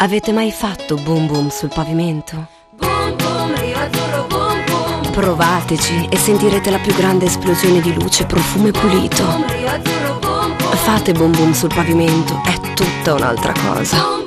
Avete mai fatto boom boom sul pavimento? Bum bum, Rio Azzurro Bum Bum. Provateci e sentirete la più grande esplosione di luce, profumo e pulito. Rio Azzurro Bum Bum. Fate boom boom sul pavimento, è tutta un'altra cosa.